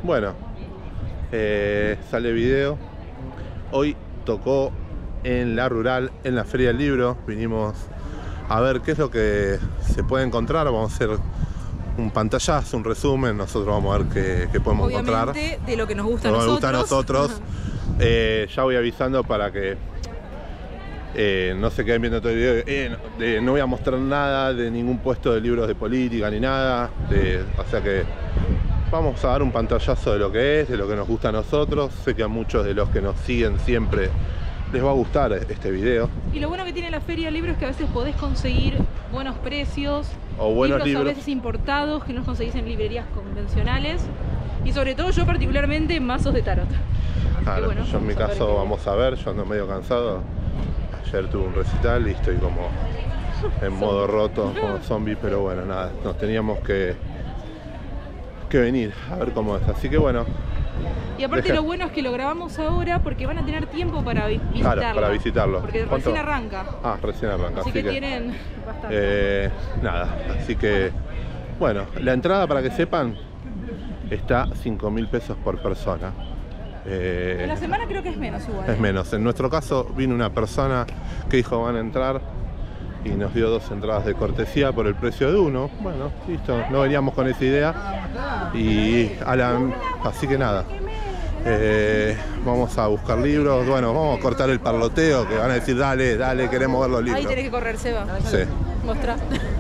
Bueno, sale video. Hoy tocó en la rural, en la Feria del Libro. Vinimos a ver qué es lo que se puede encontrar. Vamos a hacer un pantallazo, un resumen. Nosotros vamos a ver qué podemos encontrar. Obviamente de lo que nos gusta a nosotros. nosotros. Nos gusta a nosotros. Ya voy avisando para que no se queden viendo todo el video. No voy a mostrar nada de ningún puesto de libros de política ni nada. O sea que vamos a dar un pantallazo de lo que es, de lo que nos gusta a nosotros. Sé que a muchos de los que nos siguen siempre les va a gustar este video. Y lo bueno que tiene la Feria del Libro es que a veces podés conseguir buenos precios, o buenos libros a veces importados que no conseguís en librerías convencionales. Y sobre todo yo particularmente mazos de tarot. Claro, bueno, yo en mi caso vamos a ver, yo ando medio cansado. Ayer tuve un recital y estoy como en modo roto, como zombie, pero bueno, nada, nos teníamos que venir a ver cómo es. Así que bueno. Y aparte lo bueno es que lo grabamos ahora porque van a tener tiempo para visitarlo. Claro, para visitarlo. Porque recién arranca. Ah, recién arranca. Así que tienen bastante. Nada, así que bueno, la entrada, para que sepan, está 5.000 pesos por persona. En la semana creo que es menos igual. Es menos. En nuestro caso vino una persona que dijo van a entrar y nos dio 2 entradas de cortesía por el precio de uno. Bueno, listo, no veníamos con esa idea. Y así que nada, vamos a buscar libros. Bueno, vamos a cortar el parloteo, que van a decir dale, dale, queremos ver los libros. Ahí tenés que correr, Seba. Sí. Mostrá.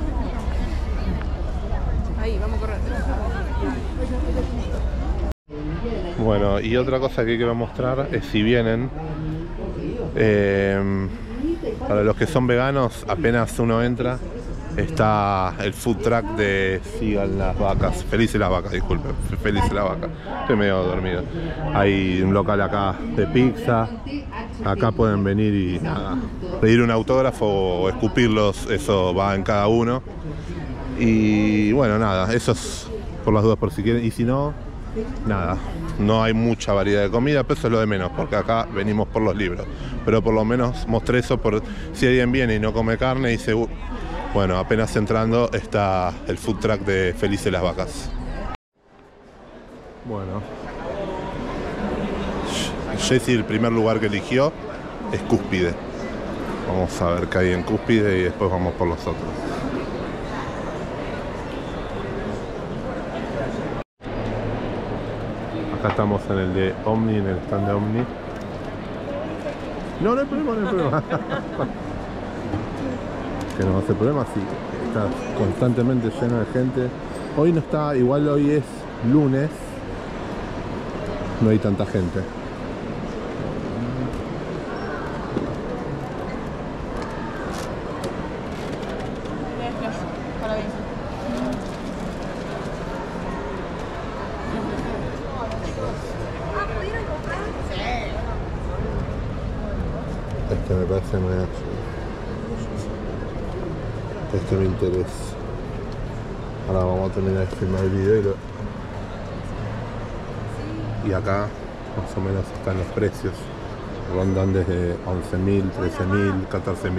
Ahí, vamos a correr. Bueno, y otra cosa que quiero mostrar es, si vienen, para los que son veganos, apenas uno entra, está el food truck de Sigan las Vacas, Felices las Vacas, disculpen, Felices las Vacas, estoy medio dormido. Hay un local acá de pizza, acá pueden venir y nada, pedir un autógrafo o escupirlos, eso va en cada uno. Y bueno, nada, eso es por las dudas, por si quieren, y si no, nada, no hay mucha variedad de comida, pero eso es lo de menos, porque acá venimos por los libros. Pero por lo menos mostré eso por si alguien viene y no come carne y se... Bueno, apenas entrando está el food truck de Felices las Vacas. Bueno, Jessy, el primer lugar que eligió es Cúspide. Vamos a ver qué hay en Cúspide y después vamos por los otros. Acá estamos en el de Omni, en el stand de Omni. No hay problema, no hay problema. Que no hace problema, sí. Está constantemente lleno de gente. Hoy no está, igual hoy es lunes. No hay tanta gente. Este me parece más... Este me interesa. Ahora vamos a terminar de filmar el video y acá más o menos están los precios. Rondan desde 11.000, 13.000, 14.500.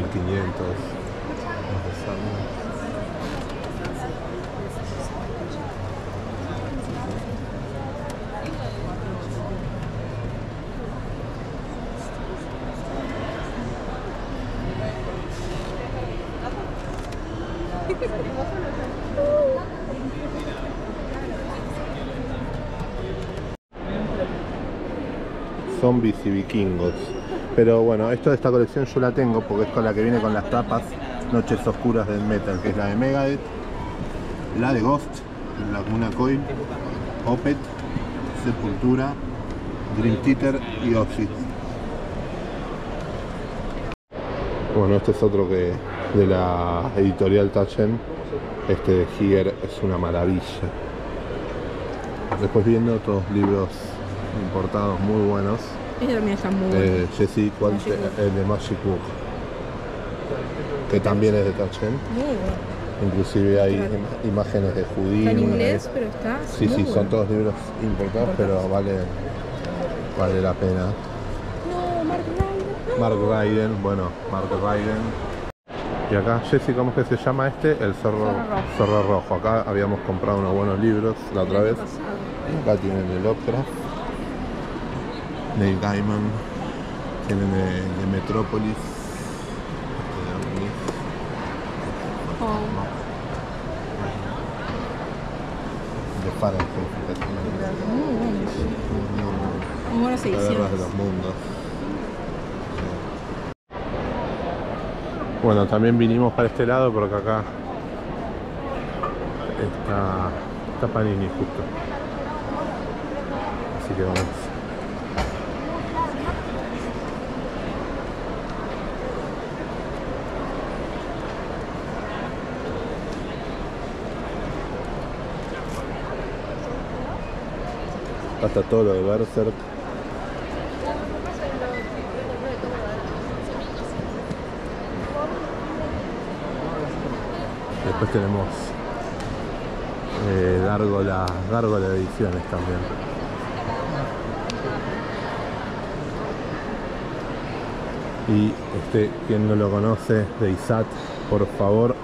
Zombies y vikingos. Pero bueno, esto de esta colección yo la tengo porque es con la que viene con las tapas Noches Oscuras del Metal, que es la de Megadeth, la de Ghost, Laguna Coil, Opeth, Sepultura, Dream Theater y Ozzy. Bueno, este es otro que de la editorial Taschen. Este de Giger es una maravilla. Después viendo todos libros importados muy buenos. Este también está muy bueno. Jessy, ¿cuál? El de Magic Book, que también es de Taschen. Muy bueno. Inclusive hay imágenes de Houdini. Está en inglés, pero está Sí, muy sí, bueno. son todos libros importados, pero vale la pena. No, Mark Ryden. Mark Ryden, bueno, Mark Ryden. Y acá, Jessy, ¿cómo es que se llama este? El Zorro Rojo. Acá habíamos comprado unos buenos libros la otra vez. Acá tienen el Lovecraft, Neil Gaiman, tienen de Metrópolis, de Fahrenheit. Muy buenas Las guerras ediciones. de los mundos. Bueno, también vinimos para este lado porque acá está Panini justo. Así que vamos. Acá está todo lo de Berserk. Después tenemos Gárgola Ediciones también. Y quien no lo conoce, de Isat, por favor.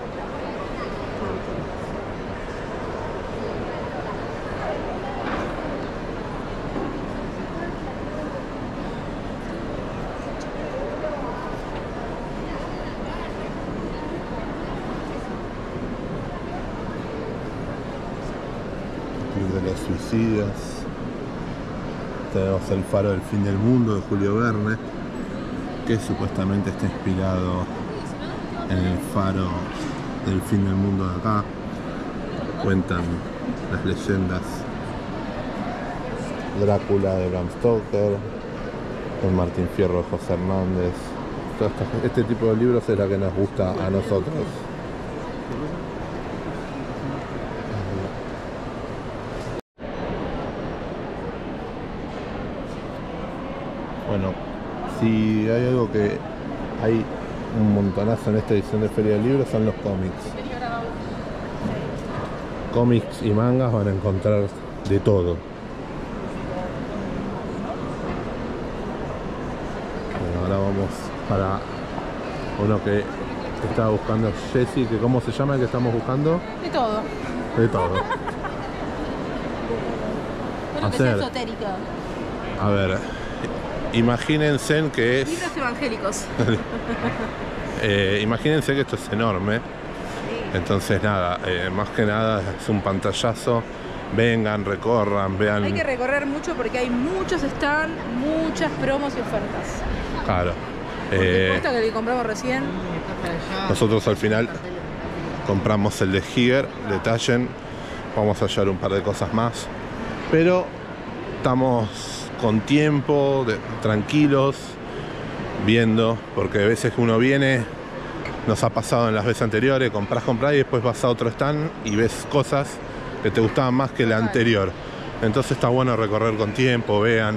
De los suicidas. Tenemos El faro del fin del mundo de Julio Verne, que supuestamente está inspirado en el faro del fin del mundo de acá. Cuentan las leyendas. Drácula de Bram Stoker, el Martín Fierro de José Hernández. Este tipo de libros es la que nos gusta a nosotros. Bueno, si hay algo que hay un montonazo en esta edición de Feria del Libro son los cómics. Cómics y mangas van a encontrar de todo. Bueno, ahora vamos para uno que estaba buscando Jessy, que ¿cómo se llama el que estamos buscando? De todo. De todo. Todo lo que sea esotérico. A ver, imagínense que es... Libros evangélicos. Imagínense que esto es enorme. Entonces nada, más que nada es un pantallazo. Vengan, recorran, vean. Hay que recorrer mucho porque hay muchos stands, muchas promos y ofertas. Claro. Esta que compramos recién. Nosotros al final compramos el de Giger, de Taschen. Vamos a hallar un par de cosas más. Pero estamos con tiempo, tranquilos, viendo, porque a veces uno viene, nos ha pasado en las veces anteriores, compras y después vas a otro stand y ves cosas que te gustaban más que la anterior. Entonces está bueno recorrer con tiempo, vean.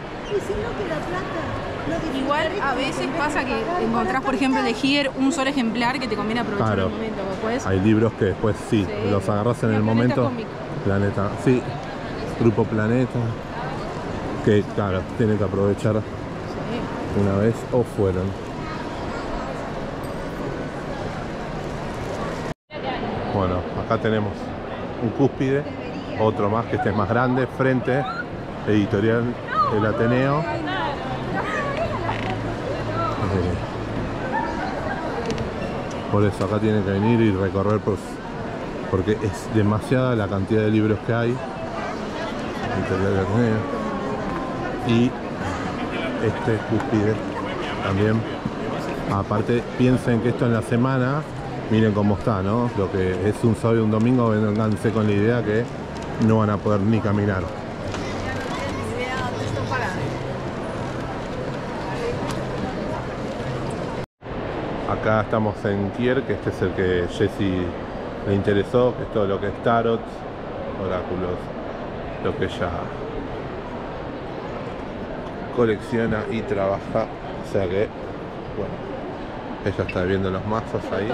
Igual a veces pasa que encontrás, por ejemplo, de Giger un solo ejemplar que te conviene aprovechar en el momento. Después, hay libros que después sí, los agarras en el momento. Planeta, sí, Grupo Planeta, que claro, tienen que aprovechar una vez o fueron. Bueno, acá tenemos un Cúspide, otro más que este es más grande, Frente, editorial El Ateneo. Por eso acá tienen que venir y recorrer porque es demasiada la cantidad de libros que hay. Editorial El Ateneo. Y este Cúspide también. Aparte, piensen que esto en la semana, miren cómo está, ¿no? Lo que es un sábado y un domingo, vénganse con la idea que no van a poder ni caminar. Acá estamos en Kier, que este es el que Jessy le interesó, que es todo lo que es tarot, oráculos, lo que ella colecciona y trabaja. O sea que, bueno, ella está viendo los mazos ahí.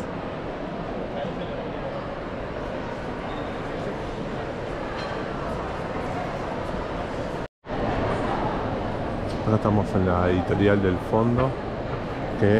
Ahora estamos en la editorial del fondo, que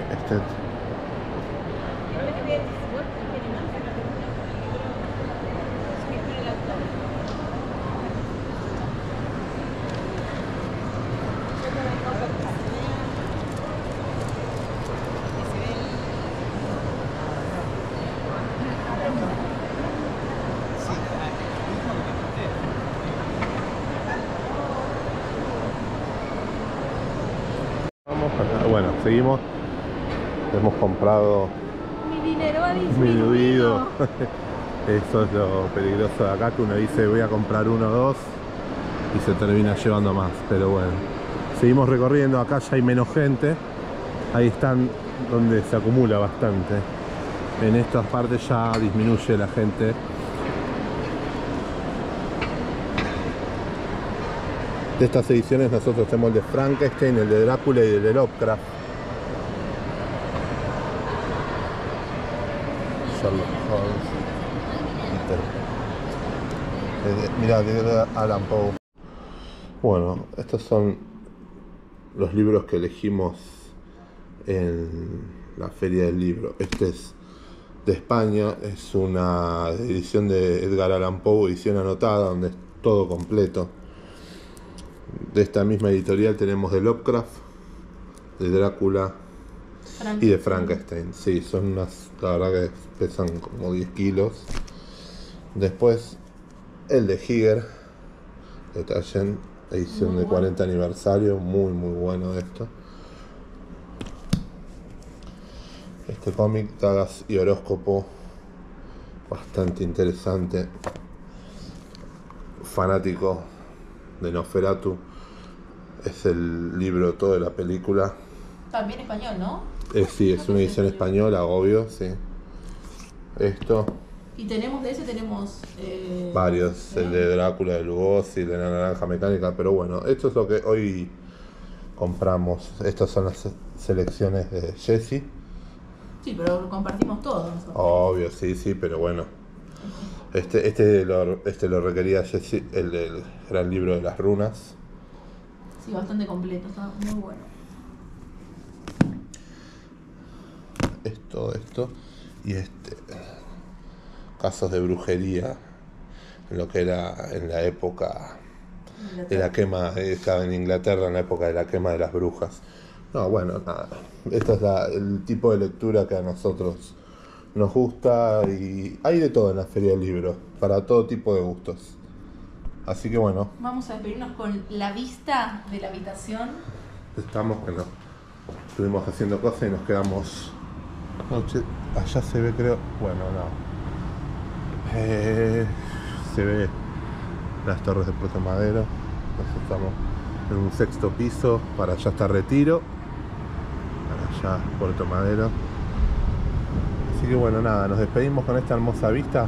seguimos. Hemos comprado Mi dinero ha disminuido. Eso es lo peligroso de acá, que uno dice voy a comprar uno o dos y se termina llevando más, pero bueno. Seguimos recorriendo, acá ya hay menos gente. Ahí están donde se acumula bastante. En estas partes ya disminuye la gente. De estas ediciones nosotros tenemos el de Frankenstein, el de Drácula y el de Lovecraft. Sherlock Holmes. Mirá, de Alan Poe. Bueno, estos son los libros que elegimos en la Feria del Libro. Este es de España, es una edición de Edgar Allan Poe, edición anotada, donde es todo completo. De esta misma editorial tenemos de Lovecraft, de Drácula y de Frankenstein. Sí, son unas, la verdad que pesan como 10 kilos. Después el de Giger, de Taschen, edición de 40 aniversario, muy bueno esto. Este cómic, Dagas y Horóscopo, bastante interesante. Fanático de Nosferatu, es el libro todo de la película. También español, ¿no? Sí, es una edición española, obvio, sí. Esto. Y tenemos de ese, tenemos... varios, el de Drácula, de Lugosi, el de la Naranja Mecánica, pero bueno, esto es lo que hoy compramos. Estas son las selecciones de Jesse. Sí, pero compartimos todo nosotros. Obvio, sí, pero bueno. Este lo requería Jesse, el del gran libro de las runas. Sí, bastante completo, está muy bueno. Esto y casos de brujería en lo que era en la época de la quema, estaba en Inglaterra en la época de la quema de las brujas. No, bueno, nada. Este es el tipo de lectura que a nosotros nos gusta, y hay de todo en la Feria del Libro, para todo tipo de gustos. Así que bueno. Vamos a despedirnos con la vista de la habitación. Estamos, bueno, estuvimos haciendo cosas y nos quedamos. Allá se ve, creo. Bueno, no. Se ve las torres de Puerto Madero. Nosotros estamos en un 6º piso. Para allá está Retiro. Para allá Puerto Madero. Así que bueno, nada, nos despedimos con esta hermosa vista.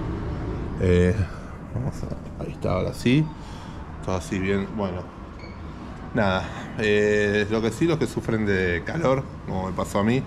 Ahí está, ahora sí. Todo así bien, bueno. Nada, lo que sí, los que sufren de calor, como me pasó a mí,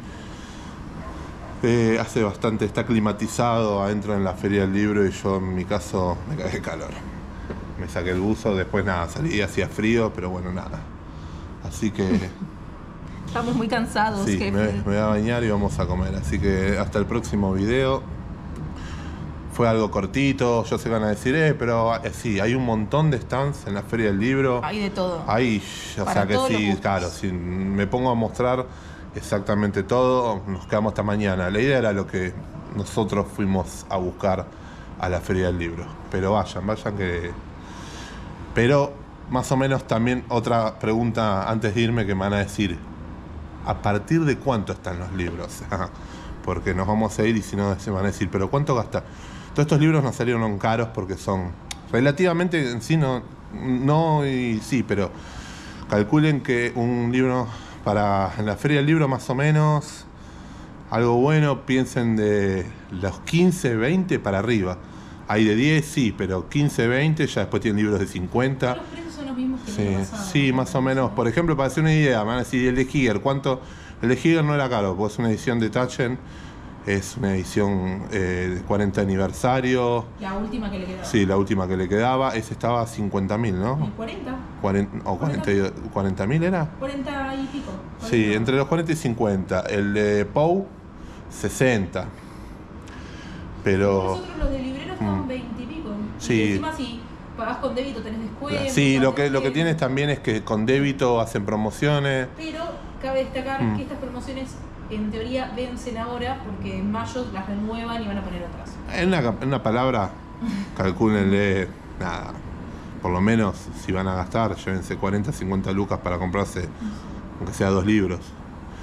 hace bastante, está climatizado adentro en la Feria del Libro, y yo en mi caso me cagué de calor. Me saqué el buzo, después nada, salí, hacía frío, pero bueno, nada. Así que... Estamos muy cansados. Sí, me voy a bañar y vamos a comer. Así que hasta el próximo video. Fue algo cortito, yo sé que van a decir, pero sí, hay un montón de stands en la Feria del Libro. Hay de todo. Hay, o sea que sí, claro, si me pongo a mostrar exactamente todo, nos quedamos hasta mañana. La idea era lo que nosotros fuimos a buscar a la Feria del Libro. Pero vayan que... Pero más o menos también otra pregunta antes de irme que me van a decir, ¿a partir de cuánto están los libros? Porque nos vamos a ir y si no se van a decir, ¿pero cuánto gasta? Todos estos libros nos salieron caros porque son relativamente en sí, no y sí, pero calculen que un libro en la Feria del Libro más o menos, algo bueno, piensen de los 15, 20 para arriba. Hay de 10, sí, pero 15, 20, ya después tienen libros de 50. Los precios son los mismos que sí, el año pasado. Sí, más o menos. Por ejemplo, para hacer una idea, me van a decir, el de Giger, ¿cuánto? El de Giger no era caro, porque es una edición de Taschen, es una edición de 40 aniversario. La última que le quedaba. Sí, la última que le quedaba. Ese estaba a 50.000, ¿no? 40. 40.000 era. 40 y pico. 40. Sí, entre los 40 y 50. El de Poe, 60. Pero... Nosotros los de libreros están 20 y pico. Sí. Y encima si pagás con débito tenés descuento. Sí, lo que tienes también es que con débito hacen promociones. Pero cabe destacar que estas promociones en teoría vencen ahora porque en mayo las renuevan y van a poner otras. En una palabra, calcúlenle, nada, por lo menos si van a gastar, llévense 40, 50 lucas para comprarse, aunque sea 2 libros.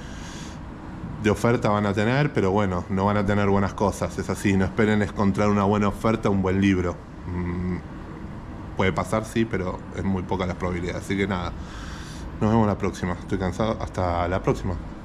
de oferta van a tener, pero bueno, no van a tener buenas cosas. Es así, no esperen encontrar una buena oferta, un buen libro. Puede pasar, sí, pero es muy poca las probabilidades. Así que nada, nos vemos la próxima. Estoy cansado. Hasta la próxima.